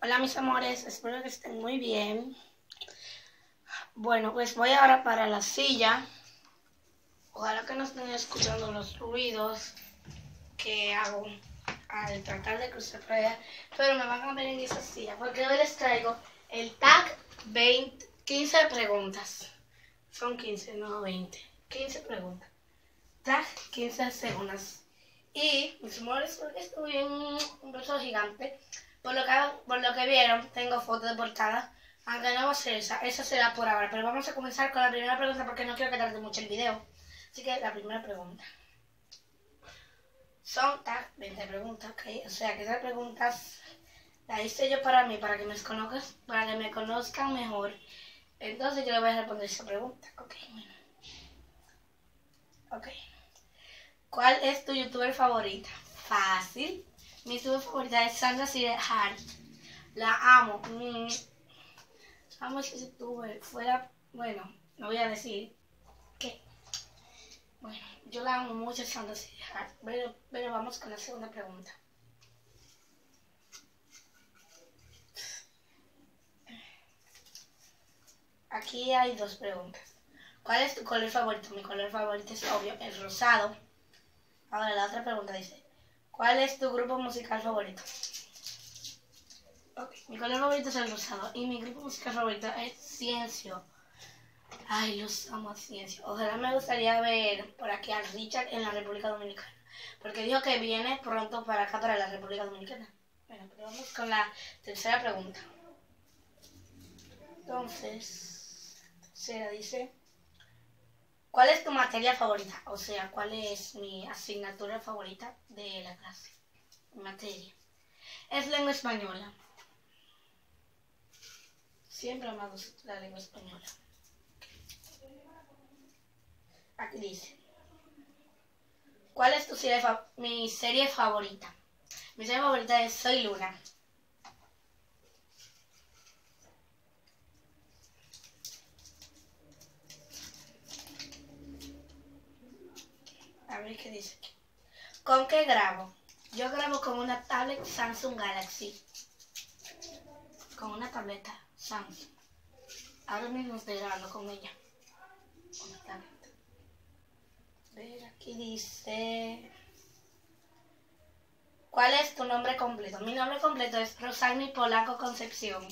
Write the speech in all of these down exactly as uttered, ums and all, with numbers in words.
Hola mis amores, espero que estén muy bien. Bueno, pues voy ahora para la silla. Ojalá que no estén escuchando los ruidos que hago al tratar de cruzar por allá, pero me van a ver en esa silla porque hoy les traigo el tag veinte, quince preguntas. Son quince, no veinte. quince preguntas. Tag quince segundos. Y mis amores, porque estoy en un beso gigante. Por lo, que, por lo que vieron, tengo foto de portada. Aunque no va a ser esa, esa será por ahora. Pero vamos a comenzar con la primera pregunta porque no quiero que tarde mucho el video. Así que la primera pregunta. Son tag veinte preguntas, ¿ok? O sea que esas preguntas las hice yo para mí, para que me conozcan, para que me conozcan mejor. Entonces yo le voy a responder esa pregunta. Ok, bueno. Ok. ¿Cuál es tu youtuber favorita? Fácil. Mi youtuber favorita es Sandra Hart. La amo. Mm. Amo ese youtuber. Fuera, bueno, no voy a decir qué. Bueno, yo la amo mucho Sandra Hart. Pero, pero vamos con la segunda pregunta. Aquí hay dos preguntas. ¿Cuál es tu color favorito? Mi color favorito es obvio, el rosado. Ahora la otra pregunta dice, ¿cuál es tu grupo musical favorito? Okay. Mi color favorito es el rosado y mi grupo musical favorito es Ciencio. Ay, los amo a Ciencio. Ojalá me gustaría ver por aquí a Richard en la República Dominicana, porque dijo que viene pronto para acá, para la República Dominicana. Bueno, pero vamos con la tercera pregunta. Entonces, tercera dice, ¿cuál es tu materia favorita? O sea, ¿cuál es mi asignatura favorita de la clase? Mi materia. Es lengua española. Siempre he amado la lengua española. Aquí dice, ¿cuál es tu serie fa mi serie favorita? Mi serie favorita es Soy Luna. A ver qué dice aquí. ¿Con qué grabo? Yo grabo con una tablet Samsung Galaxy. Con una tableta Samsung. Ahora mismo estoy grabando con ella. Con la tablet. A ver, aquí dice, ¿cuál es tu nombre completo? Mi nombre completo es Rosagni Polaco Concepción.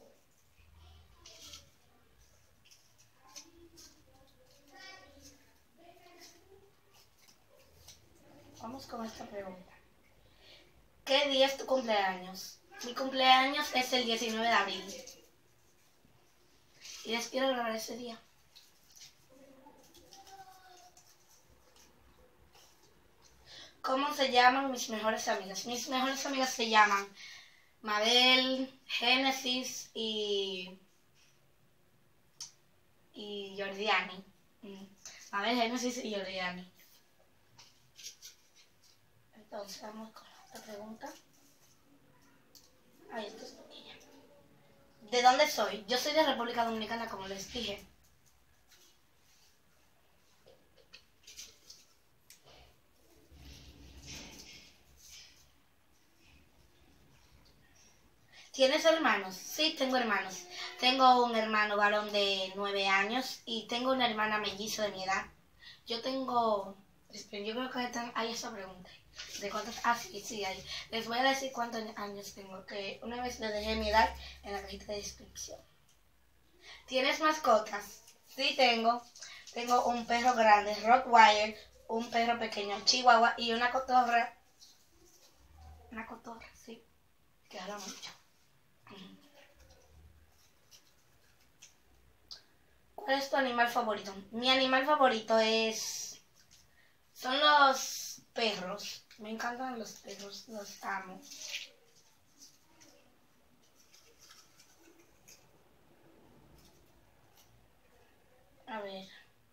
Vamos con esta pregunta. ¿Qué día es tu cumpleaños? Mi cumpleaños es el diecinueve de abril. Y les quiero grabar ese día. ¿Cómo se llaman mis mejores amigas? Mis mejores amigas se llaman Mabel, Génesis y, y Jordiani. Mabel, Génesis y Jordiani. Entonces vamos con la otra pregunta. Ay, esto es pequeña. ¿De dónde soy? Yo soy de República Dominicana, como les dije. ¿Tienes hermanos? Sí, tengo hermanos. Tengo un hermano varón de nueve años y tengo una hermana melliza de mi edad. Yo tengo... Yo creo que están, hay esa pregunta. ¿De cuántos? Ah, sí, sí, hay. Les voy a decir cuántos años tengo, que una vez les dejé mi edad en la cajita de descripción. ¿Tienes mascotas? Sí, tengo. Tengo un perro grande, Rottweiler, un perro pequeño, Chihuahua y una cotorra. Una cotorra, sí, que habla mucho. ¿Cuál es tu animal favorito? Mi animal favorito es... Son los perros. Me encantan los perros, los amo. A ver.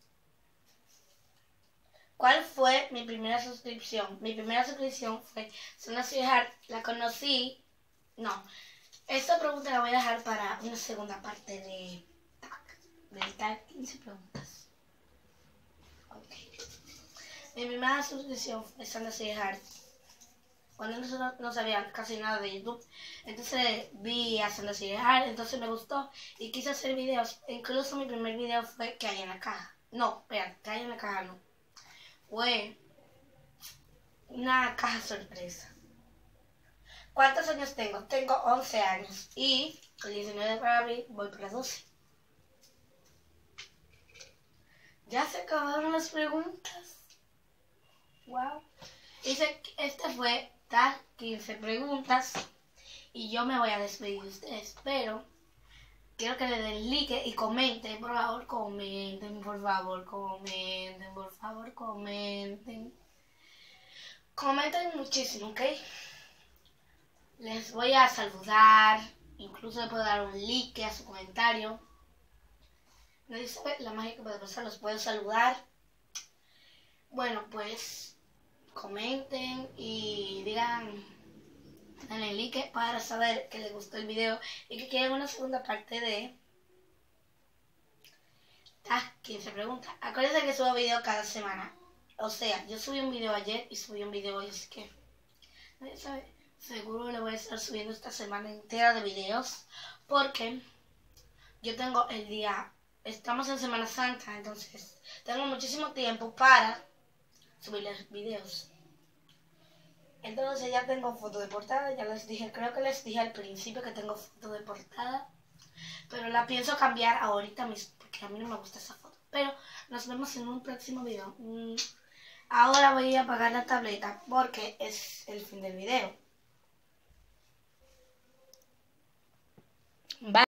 ¿Cuál fue mi primera suscripción? Mi primera suscripción fue Sandra Hart. La conocí... No. Esta pregunta la voy a dejar para una segunda parte de tag. Del tag quince preguntas. Ok. Mi primera suscripción fue Sandra Hart. cuando no, no sabía casi nada de YouTube. Entonces vi haciendo así, entonces me gustó y quise hacer videos. Incluso mi primer video fue ¿qué hay en la caja? No, espera, ¿qué hay en la caja? No. Fue una caja sorpresa. ¿Cuántos años tengo? Tengo once años y el diecinueve para abril voy por las doce. Ya se acabaron las preguntas. Wow. Dice, este fue tal quince preguntas y yo me voy a despedir de ustedes, pero quiero que le den like y comenten, por favor, comenten, por favor, comenten, por favor, comenten. Comenten muchísimo, ¿ok? Les voy a saludar, incluso le puedo dar un like a su comentario. Nadie sabe la magia que puede pasar, los puedo saludar. Bueno, pues comenten y digan, denle like para saber que les gustó el video y que quieren una segunda parte de ah, quince preguntas. Acuérdense que subo video cada semana. O sea, yo subí un video ayer y subí un video hoy, así que nadie sabe. Seguro le voy a estar subiendo esta semana entera de videos porque yo tengo el día, estamos en Semana Santa, entonces tengo muchísimo tiempo para subirles videos. Entonces ya tengo foto de portada, ya les dije, creo que les dije al principio que tengo foto de portada, pero la pienso cambiar ahorita mismo porque a mí no me gusta esa foto. Pero nos vemos en un próximo video. Ahora voy a apagar la tableta porque es el fin del video. Bye.